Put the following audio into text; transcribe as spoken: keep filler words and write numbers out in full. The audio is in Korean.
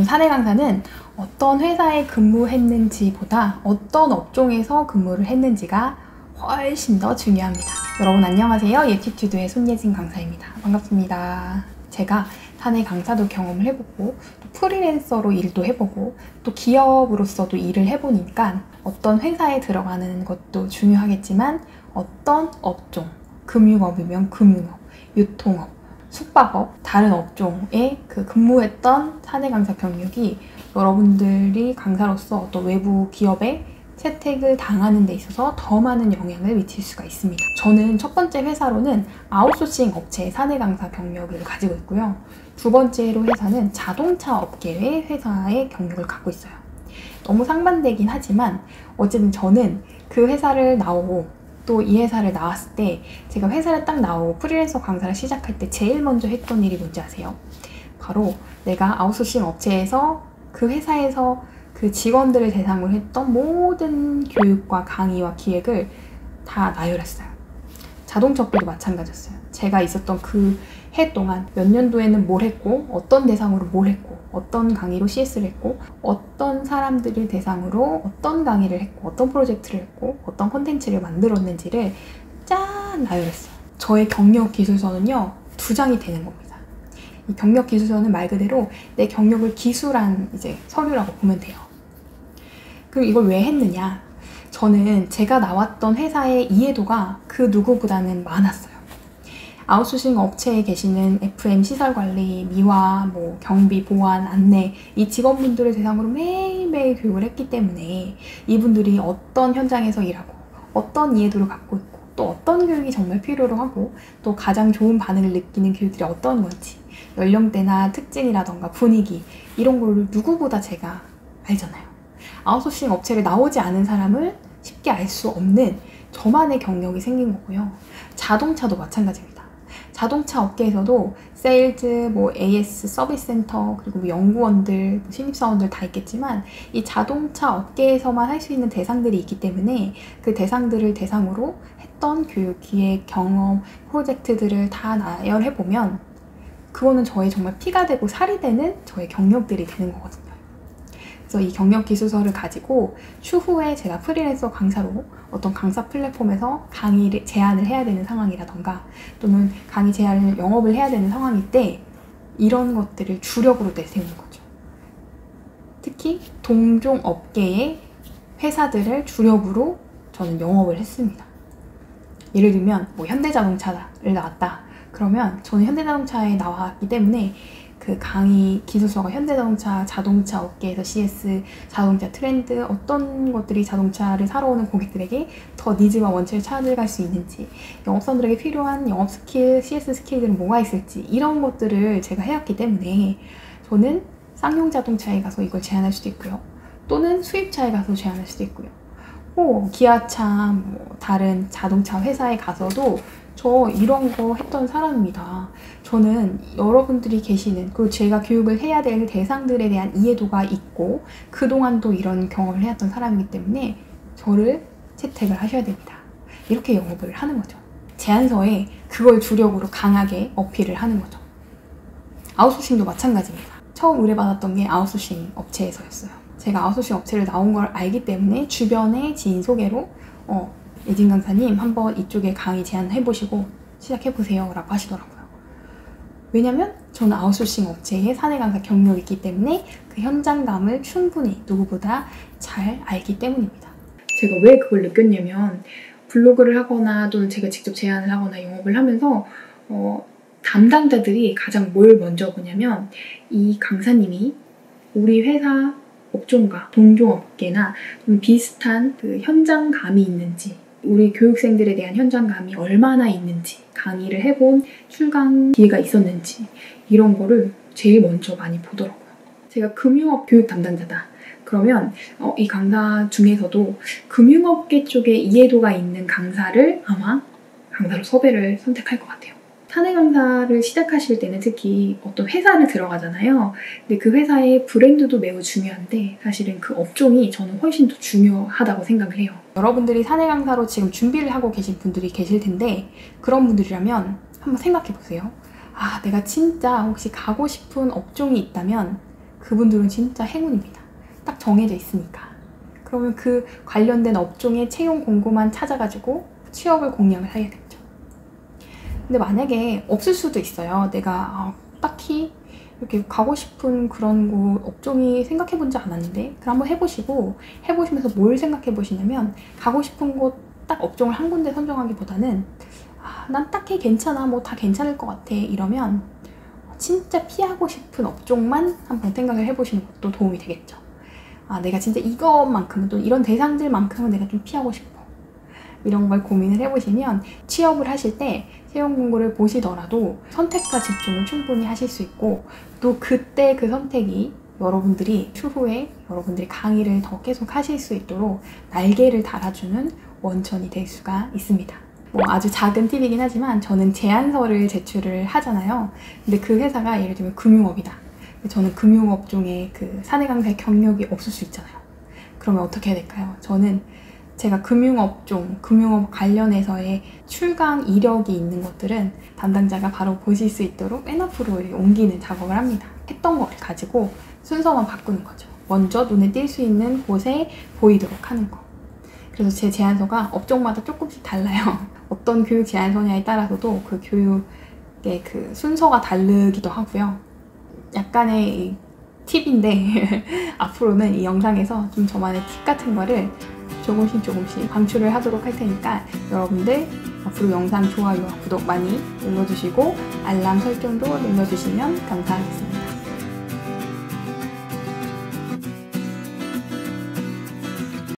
사내 강사는 어떤 회사에 근무했는지보다 어떤 업종에서 근무를 했는지가 훨씬 더 중요합니다. 여러분 안녕하세요. 예티튜드의 손예진 강사입니다. 반갑습니다. 제가 사내 강사도 경험을 해보고 또 프리랜서로 일도 해보고 또 기업으로서도 일을 해보니까 어떤 회사에 들어가는 것도 중요하겠지만 어떤 업종, 금융업이면 금융업, 유통업, 숙박업, 다른 업종에 그 근무했던 사내 강사 경력이 여러분들이 강사로서 어떤 외부 기업에 채택을 당하는 데 있어서 더 많은 영향을 미칠 수가 있습니다. 저는 첫 번째 회사로는 아웃소싱 업체의 사내 강사 경력을 가지고 있고요. 두 번째로 회사는 자동차 업계의 회사의 경력을 갖고 있어요. 너무 상반되긴 하지만 어쨌든 저는 그 회사를 나오고 또 이 회사를 나왔을 때 제가 회사를 딱 나오고 프리랜서 강사를 시작할 때 제일 먼저 했던 일이 뭔지 아세요? 바로 내가 아웃소싱 업체에서 그 회사에서 그 직원들을 대상으로 했던 모든 교육과 강의와 기획을 다 나열했어요. 자동차 업계도 마찬가지였어요. 제가 있었던 그 해 동안 몇 년도에는 뭘 했고 어떤 대상으로 뭘 했고 어떤 강의로 씨에스를 했고 어떤 사람들을 대상으로 어떤 강의를 했고 어떤 프로젝트를 했고 어떤 콘텐츠를 만들었는지를 짠 나열했어요. 저의 경력 기술서는요 두 장이 되는 겁니다. 이 경력 기술서는 말 그대로 내 경력을 기술한 이제 서류라고 보면 돼요. 그럼 이걸 왜 했느냐? 저는 제가 나왔던 회사의 이해도가 그 누구보다는 많았어요. 아웃소싱 업체에 계시는 에프엠 시설관리, 미화, 뭐 경비, 보안, 안내 이 직원분들을 대상으로 매일매일 교육을 했기 때문에 이분들이 어떤 현장에서 일하고 어떤 이해도를 갖고 있고 또 어떤 교육이 정말 필요로 하고 또 가장 좋은 반응을 느끼는 교육들이 어떤 건지 연령대나 특징이라던가 분위기 이런 걸 누구보다 제가 알잖아요. 아웃소싱 업체를 나오지 않은 사람을 쉽게 알 수 없는 저만의 경력이 생긴 거고요. 자동차도 마찬가지입니다. 자동차 업계에서도 세일즈, 뭐 에이에스, 서비스 센터, 그리고 뭐 연구원들, 뭐 신입사원들 다 있겠지만 이 자동차 업계에서만 할 수 있는 대상들이 있기 때문에 그 대상들을 대상으로 했던 교육, 기획, 경험, 프로젝트들을 다 나열해보면 그거는 저의 정말 피가 되고 살이 되는 저의 경력들이 되는 거거든요. 그래서 이 경력 기술서를 가지고 추후에 제가 프리랜서 강사로 어떤 강사 플랫폼에서 강의를 제안을 해야 되는 상황이라던가 또는 강의 제안을 영업을 해야 되는 상황일 때 이런 것들을 주력으로 내세우는 거죠. 특히 동종 업계의 회사들을 주력으로 저는 영업을 했습니다. 예를 들면 뭐 현대자동차를 나왔다. 그러면 저는 현대자동차에 나왔기 때문에 그 강의 기술서가 현대자동차, 자동차 업계에서 씨에스, 자동차 트렌드, 어떤 것들이 자동차를 사러 오는 고객들에게 더 니즈와 원칙을 찾아갈 수 있는지, 영업사원들에게 필요한 영업 스킬, 씨에스 스킬들은 뭐가 있을지 이런 것들을 제가 해왔기 때문에 저는 쌍용 자동차에 가서 이걸 제안할 수도 있고요. 또는 수입차에 가서 제안할 수도 있고요. 뭐 기아차, 뭐 다른 자동차 회사에 가서도 저 이런 거 했던 사람입니다. 저는 여러분들이 계시는 그리고 제가 교육을 해야 될 대상들에 대한 이해도가 있고 그동안도 이런 경험을 해왔던 사람이기 때문에 저를 채택을 하셔야 됩니다. 이렇게 영업을 하는 거죠. 제안서에 그걸 주력으로 강하게 어필을 하는 거죠. 아웃소싱도 마찬가지입니다. 처음 의뢰받았던 게 아웃소싱 업체에서였어요. 제가 아웃소싱 업체를 나온 걸 알기 때문에 주변의 지인 소개로 어, 예진 강사님 한번 이쪽에 강의 제안해보시고 시작해보세요 라고 하시더라고요. 왜냐면 저는 아웃소싱 업체의 사내 강사 경력이 있기 때문에 그 현장감을 충분히 누구보다 잘 알기 때문입니다. 제가 왜 그걸 느꼈냐면 블로그를 하거나 또는 제가 직접 제안을 하거나 영업을 하면서 어, 담당자들이 가장 뭘 먼저 보냐면 이 강사님이 우리 회사 업종과 동종업계나 좀 비슷한 그 현장감이 있는지 우리 교육생들에 대한 현장감이 얼마나 있는지 강의를 해본 출강 기회가 있었는지 이런 거를 제일 먼저 많이 보더라고요. 제가 금융업 교육 담당자다. 그러면 어, 이 강사 중에서도 금융업계 쪽에 이해도가 있는 강사를 아마 강사로 섭외를 선택할 것 같아요. 사내 강사를 시작하실 때는 특히 어떤 회사를 들어가잖아요. 근데 그 회사의 브랜드도 매우 중요한데 사실은 그 업종이 저는 훨씬 더 중요하다고 생각을 해요. 여러분들이 사내 강사로 지금 준비를 하고 계신 분들이 계실 텐데 그런 분들이라면 한번 생각해 보세요. 아, 내가 진짜 혹시 가고 싶은 업종이 있다면 그분들은 진짜 행운입니다. 딱 정해져 있으니까. 그러면 그 관련된 업종의 채용 공고만 찾아가지고 취업을 공략을 해야겠죠. 근데 만약에 없을 수도 있어요. 내가 어, 딱히 이렇게 가고 싶은 그런 곳, 업종이 생각해 본지 않았는데 그럼 한번 해보시고, 해보시면서 뭘 생각해 보시냐면, 가고 싶은 곳 딱 업종을 한 군데 선정하기보다는 아, 난 딱히 괜찮아, 뭐 다 괜찮을 것 같아 이러면 진짜 피하고 싶은 업종만 한번 생각을 해보시는 것도 도움이 되겠죠. 아, 내가 진짜 이것만큼은, 또 이런 대상들만큼은 내가 좀 피하고 싶어, 이런 걸 고민을 해보시면 취업을 하실 때 채용 공고를 보시더라도 선택과 집중을 충분히 하실 수 있고, 또 그때 그 선택이 여러분들이 추후에 여러분들이 강의를 더 계속 하실 수 있도록 날개를 달아주는 원천이 될 수가 있습니다. 뭐 아주 작은 팁이긴 하지만 저는 제안서를 제출을 하잖아요. 근데 그 회사가 예를 들면 금융업이다. 저는 금융업종에 그 사내 강사의 경력이 없을 수 있잖아요. 그러면 어떻게 해야 될까요? 저는 제가 금융업종, 금융업 관련해서의 출강 이력이 있는 것들은 담당자가 바로 보실 수 있도록 맨 앞으로 옮기는 작업을 합니다. 했던 거를 가지고 순서만 바꾸는 거죠. 먼저 눈에 띌 수 있는 곳에 보이도록 하는 거. 그래서 제 제안서가 업종마다 조금씩 달라요. 어떤 교육 제안서냐에 따라서도 그 교육의 그 순서가 다르기도 하고요. 약간의 팁인데 앞으로는 이 영상에서 좀 저만의 팁 같은 거를 조금씩 조금씩 방출을 하도록 할 테니까 여러분들 앞으로 영상 좋아요와 구독 많이 눌러주시고 알람 설정도 눌러주시면 감사하겠습니다.